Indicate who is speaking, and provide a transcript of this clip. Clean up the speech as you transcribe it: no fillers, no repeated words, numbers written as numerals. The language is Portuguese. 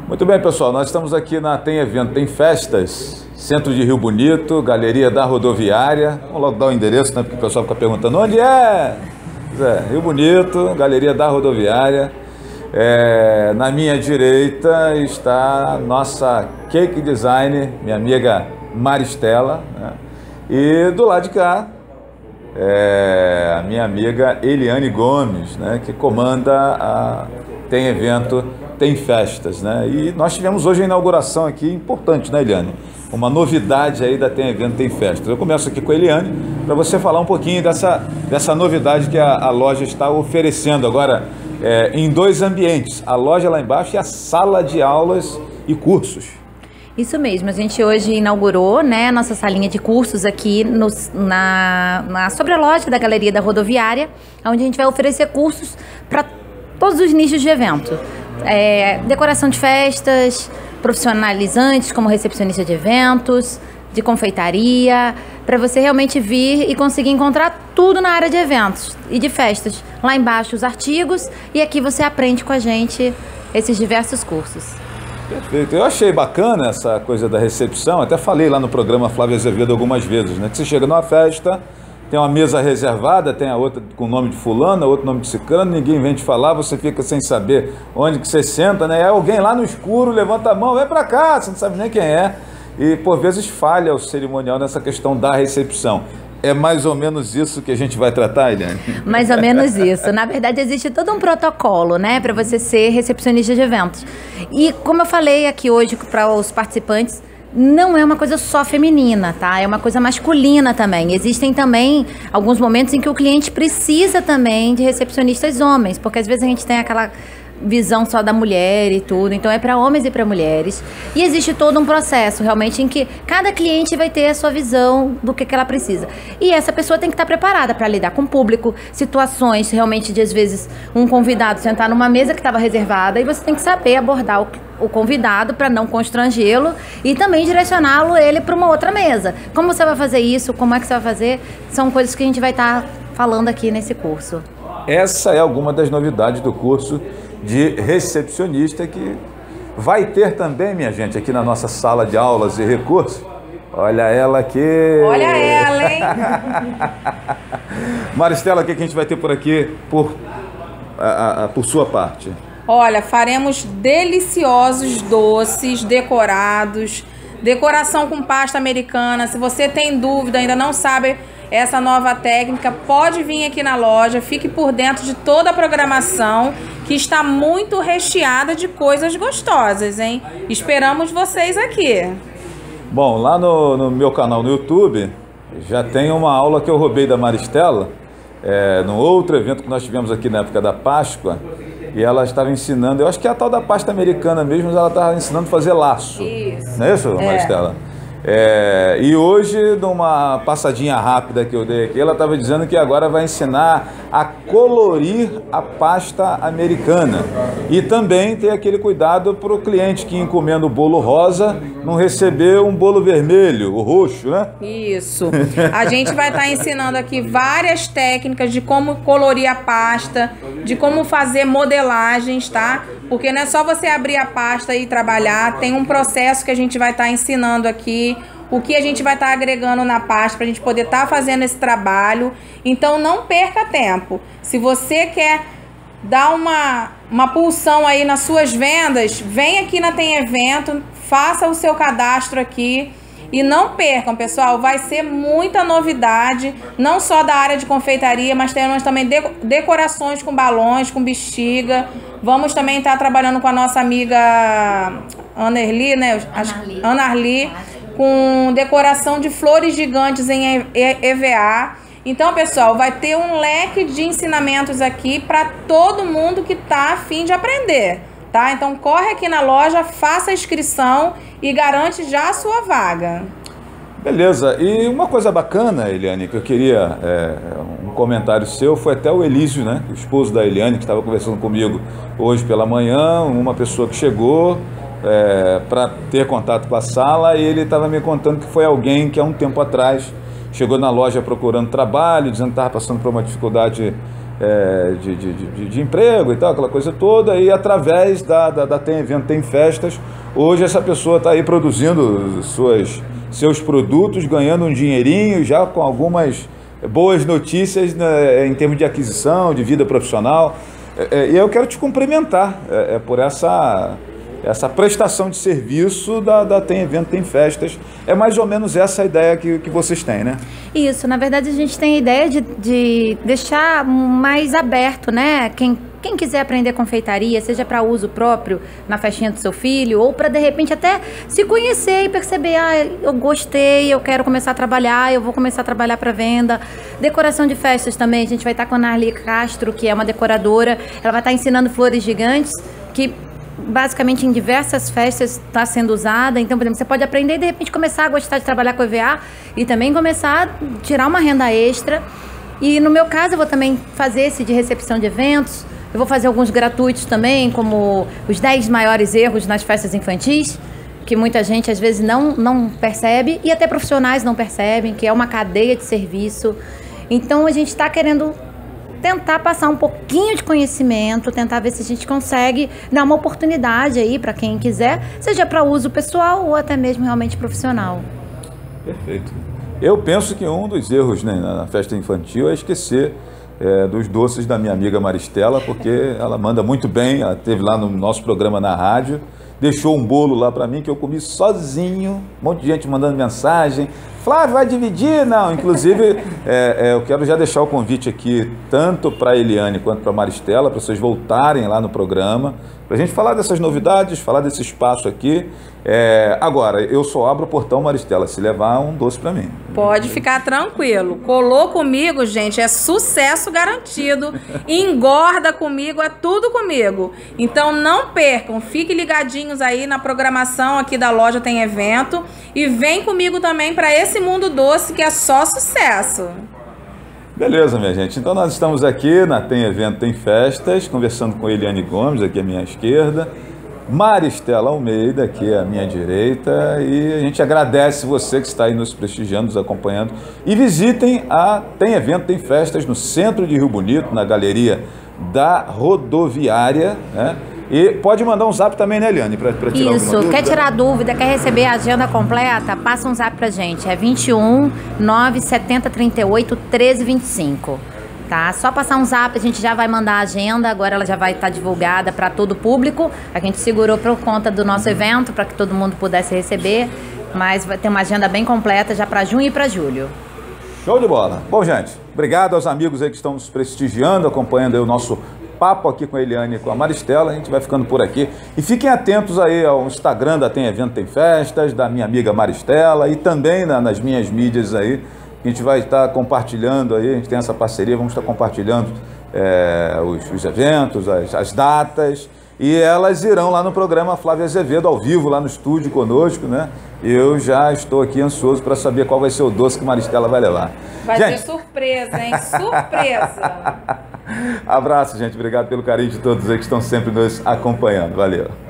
Speaker 1: Muito bem, pessoal, nós estamos aqui na Tem Evento, Tem Festas, centro de Rio Bonito, Galeria da Rodoviária. Vamos logo dar o endereço, né, porque o pessoal fica perguntando onde é. Rio Bonito, Galeria da Rodoviária. Na minha direita está nossa cake design, minha amiga Maristela, né? E do lado de cá a minha amiga Eliane Gomes, né, que comanda a Tem Evento, Tem Festas, né? E nós tivemos hoje a inauguração aqui, importante, né, Eliane? Uma novidade aí da Tem Evento, Tem Festas. Eu começo aqui com a Eliane, para você falar um pouquinho dessa novidade que a loja está oferecendo agora em dois ambientes, a loja lá embaixo e a sala de aulas e cursos.
Speaker 2: Isso mesmo, a gente hoje inaugurou, né, nossa salinha de cursos aqui na sobreloja da Galeria da Rodoviária, onde a gente vai oferecer cursos para todos os nichos de evento. Decoração de festas, profissionalizantes como recepcionista de eventos, de confeitaria, para você realmente vir e conseguir encontrar tudo na área de eventos e de festas. Lá embaixo os artigos e aqui você aprende com a gente esses diversos cursos.
Speaker 1: Perfeito. Eu achei bacana essa coisa da recepção, até falei lá no programa Flávia Azevedo algumas vezes, né? Que você chega numa festa, tem uma mesa reservada, tem a outra com o nome de fulano, a outra nome de ciclano, ninguém vem te falar, você fica sem saber onde que você senta, né? Alguém lá no escuro levanta a mão, vem pra cá, você não sabe nem quem é. E por vezes falha o cerimonial nessa questão da recepção. É mais ou menos isso que a gente vai tratar, Eliane?
Speaker 2: Mais ou menos isso. Na verdade, existe todo um protocolo, né, para você ser recepcionista de eventos. E como eu falei aqui hoje para os participantes, não é uma coisa só feminina, tá? É uma coisa masculina também. Existem também alguns momentos em que o cliente precisa também de recepcionistas homens, porque às vezes a gente tem aquela visão só da mulher e tudo, então é para homens e para mulheres. E existe todo um processo realmente em que cada cliente vai ter a sua visão do que ela precisa. E essa pessoa tem que estar preparada para lidar com o público, situações realmente de às vezes um convidado sentar numa mesa que estava reservada e você tem que saber abordar o convidado para não constrangê-lo e também direcioná-lo ele para uma outra mesa. Como você vai fazer isso? Como é que você vai fazer? São coisas que a gente vai estar falando aqui nesse curso.
Speaker 1: Essa é alguma das novidades do curso de recepcionista que vai ter também, minha gente, aqui na nossa sala de aulas e recursos. Olha ela aqui.
Speaker 3: Olha ela, hein?
Speaker 1: Maristela, o que a gente vai ter por aqui por sua parte?
Speaker 3: Olha, faremos deliciosos doces decorados, decoração com pasta americana. Se você tem dúvida, ainda não sabe essa nova técnica, pode vir aqui na loja, fique por dentro de toda a programação, que está muito recheada de coisas gostosas, hein? Esperamos vocês aqui.
Speaker 1: Bom, lá no meu canal no YouTube, já tem uma aula que eu roubei da Maristela, num outro evento que nós tivemos aqui na época da Páscoa, e ela estava ensinando, eu acho que é a tal da pasta americana mesmo, mas ela estava ensinando a fazer laço.
Speaker 3: Isso.
Speaker 1: Não é isso, Maristela? E hoje, numa passadinha rápida que eu dei aqui, ela estava dizendo que agora vai ensinar a colorir a pasta americana. E também ter aquele cuidado para o cliente que encomenda o bolo rosa não receber um bolo vermelho, o roxo, né?
Speaker 3: Isso. A gente vai estar ensinando aqui várias técnicas de como colorir a pasta, de como fazer modelagens, tá? Porque não é só você abrir a pasta e trabalhar, tem um processo que a gente vai estar ensinando aqui, o que a gente vai estar agregando na pasta para a gente poder estar fazendo esse trabalho. Então não perca tempo. Se você quer dar uma pulsão aí nas suas vendas, vem aqui na Tem Evento, faça o seu cadastro aqui. E não percam, pessoal, vai ser muita novidade, não só da área de confeitaria, mas temos também decorações com balões, com bexiga. Vamos também estar trabalhando com a nossa amiga Ana Arli, né? Ana Arli, com decoração de flores gigantes em EVA. Então, pessoal, vai ter um leque de ensinamentos aqui para todo mundo que está a fim de aprender. Tá? Então corre aqui na loja, faça a inscrição e garante já a sua vaga.
Speaker 1: Beleza, e uma coisa bacana, Eliane, que eu queria um comentário seu, foi até o Elísio, né, o esposo da Eliane, que estava conversando comigo hoje pela manhã, uma pessoa que chegou para ter contato com a sala, e ele estava me contando que foi alguém que há um tempo atrás chegou na loja procurando trabalho, dizendo que estava passando por uma dificuldade de emprego e tal, aquela coisa toda, e através da Tem Evento, Tem Festas, hoje essa pessoa está aí produzindo seus produtos, ganhando um dinheirinho, já com algumas boas notícias, né, em termos de aquisição, de vida profissional. E eu quero te cumprimentar por essa prestação de serviço da Tem Evento, Tem Festas. É mais ou menos essa a ideia que vocês têm, né?
Speaker 2: Isso, na verdade a gente tem a ideia de deixar mais aberto, né? Quem quiser aprender confeitaria, seja para uso próprio na festinha do seu filho, ou para de repente até se conhecer e perceber, eu gostei, eu quero começar a trabalhar, eu vou começar a trabalhar para venda. Decoração de festas também, a gente vai estar com a Narli Castro, que é uma decoradora, ela vai estar ensinando flores gigantes, que basicamente em diversas festas está sendo usada. Então, por exemplo, você pode aprender e de repente começar a gostar de trabalhar com EVA e também começar a tirar uma renda extra. E no meu caso eu vou também fazer esse de recepção de eventos. Eu vou fazer alguns gratuitos também, como os 10 maiores erros nas festas infantis, que muita gente às vezes não percebe, e até profissionais não percebem, que é uma cadeia de serviço. Então a gente está querendo tentar passar um pouquinho de conhecimento, tentar ver se a gente consegue dar uma oportunidade aí para quem quiser, seja para uso pessoal ou até mesmo realmente profissional.
Speaker 1: Perfeito. Eu penso que um dos erros, né, na festa infantil é esquecer dos doces da minha amiga Maristela, porque ela manda muito bem, ela esteve lá no nosso programa na rádio, deixou um bolo lá para mim que eu comi sozinho, um monte de gente mandando mensagem, Flávio, vai dividir? Não, inclusive eu quero já deixar o convite aqui, tanto para a Eliane quanto para a Maristela, para vocês voltarem lá no programa, para a gente falar dessas novidades, falar desse espaço aqui. Agora, eu só abro o portão, Maristela, se levar um doce para mim.
Speaker 3: Pode ficar tranquilo. Colou comigo, gente, é sucesso garantido. Engorda comigo, é tudo comigo. Então não percam, fiquem ligadinhos aí na programação aqui da loja Tem Evento. E vem comigo também para esse mundo doce que é só sucesso.
Speaker 1: Beleza, minha gente. Então nós estamos aqui na Tem Evento, Tem Festas, conversando com Eliane Gomes, aqui à minha esquerda. Maristela Almeida, aqui à minha direita, e a gente agradece você que está aí nos prestigiando, nos acompanhando. E visitem a Tem Evento, Tem Festas no centro de Rio Bonito, na galeria da Rodoviária, né? E pode mandar um zap também, né, Eliane, para tirar alguma dúvida?
Speaker 2: Isso, quer tirar dúvida, quer receber a agenda completa, passa um zap pra gente, é 21 970 38 13 25. Tá? Só passar um zap, a gente já vai mandar a agenda, agora ela já vai estar divulgada para todo o público. A gente segurou por conta do nosso evento, para que todo mundo pudesse receber, mas vai ter uma agenda bem completa já para junho e para julho.
Speaker 1: Show de bola. Bom, gente, obrigado aos amigos aí que estão nos prestigiando, acompanhando aí o nosso papo aqui com a Eliane e com a Maristela. A gente vai ficando por aqui. E fiquem atentos aí ao Instagram da Tem Evento, Tem Festas, da minha amiga Maristela e também nas minhas mídias aí. A gente vai estar compartilhando aí, a gente tem essa parceria, vamos estar compartilhando os eventos, as datas, e elas irão lá no programa Flávia Azevedo, ao vivo, lá no estúdio conosco, né? Eu já estou aqui ansioso para saber qual vai ser o doce que Maristela vai levar.
Speaker 3: Vai ser surpresa, hein? Surpresa!
Speaker 1: Abraço, gente. Obrigado pelo carinho de todos aí que estão sempre nos acompanhando. Valeu!